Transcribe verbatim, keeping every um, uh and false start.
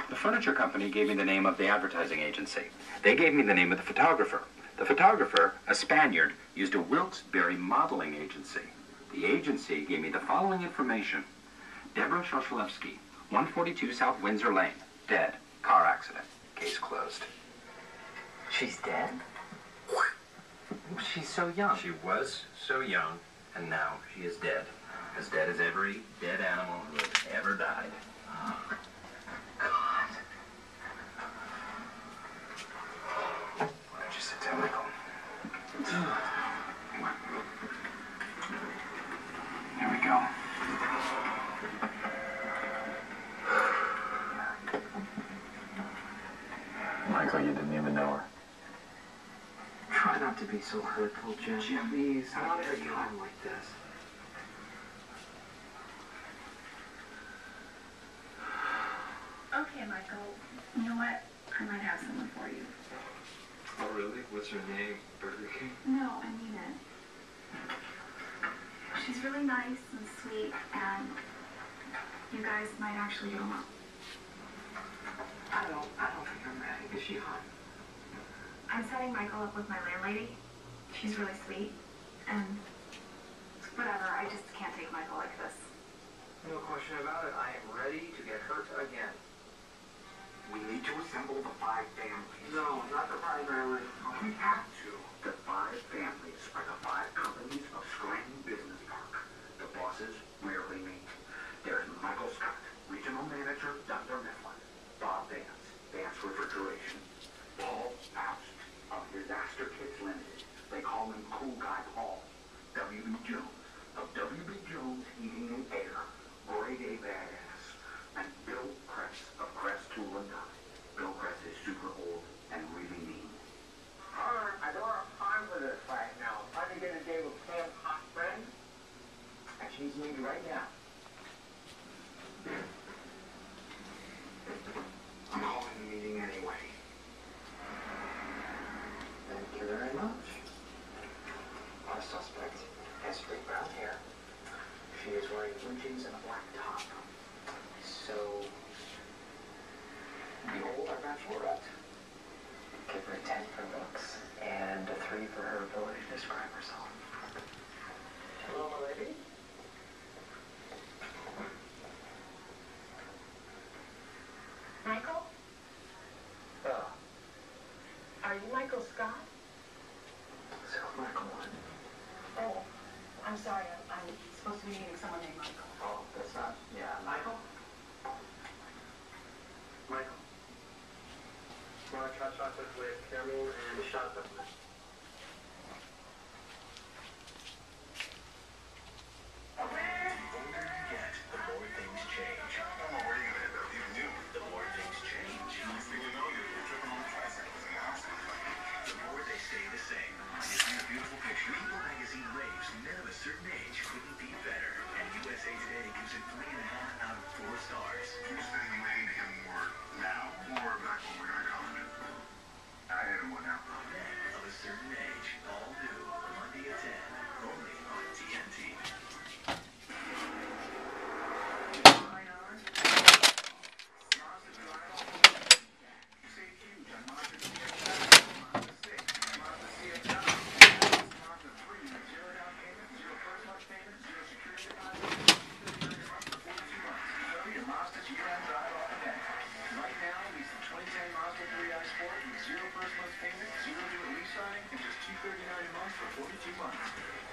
The furniture company gave me the name of the advertising agency. They gave me the name of the photographer. The photographer, a Spaniard, used a Wilkes-Barre modeling agency. The agency gave me the following information. Deborah Shoshalevsky, one forty-two South Windsor Lane, dead, car accident, case closed. She's dead? She's so young. She was so young, and now she is dead. As dead as every dead animal who has ever died. Oh, God. Why don't you sit down, Michael? Here we go. Michael, you didn't even know her. Try not to be so hurtful, Jim. Jim, please, not every time like this. Okay, Michael. You know what? I might have someone for you. Oh, really? What's her name? Burger King? No, I mean it. She's really nice and sweet, and you guys might actually get along. I don't, I don't think I'm ready. Is she hot? I'm setting Michael up with my landlady. She's really sweet, and whatever, I just can't take Michael like this. No question about it. I am ready to get hurt again. We need to assemble the five families. No, not the five families. We have to. The five families are the five companies of Scranton Business Park. The bosses rarely meet. There's Michael Scott, Regional Manager, Doctor Mifflin. Bob Vance, Vance Refrigeration. Paul Faust, of Disaster Kits Limited. They call him Cool Guy Paul. W B Jones, of W B Jones Heating and Air. Grade A badass. And Bill Kress of Kress Tool and Die. Bill Kress is super old and really mean. Alright, I don't have time for this right now. I'm trying to get a day with Pam's hot friend, and she's needed right now. I'm calling the meeting anyway. Thank you very much. Our suspect has straight brown hair. She is wearing blue jeans and a black top. So, behold our bachelorette. Give her a ten for looks and a three for her ability to describe herself. Hello, my lady. Michael? Oh, Are you Michael Scott? so Michael one. Oh, I'm sorry. I'm, I'm supposed to be meeting someone named Michael. Oh, that's not, yeah, Michael? Michael. Want to try chocolate with caramel and shot peppermint? The older you get, the more things change. I don't know where you're gonna end up, even you. The more things change. Next thing you know, you're, you're tripping on tricycles in the house. The more they stay the same. You see a beautiful picture. People magazine raves men of a certain age couldn't be better. And U S A Today gives it three and a half out of four stars. You saying you hate him more now or back when we got college? I hate him more now. Men of a certain age. All new. Monday at ten. Only on T N T. Zero first month payment, zero due at lease signing, and just two thirty-nine a month for forty-two months.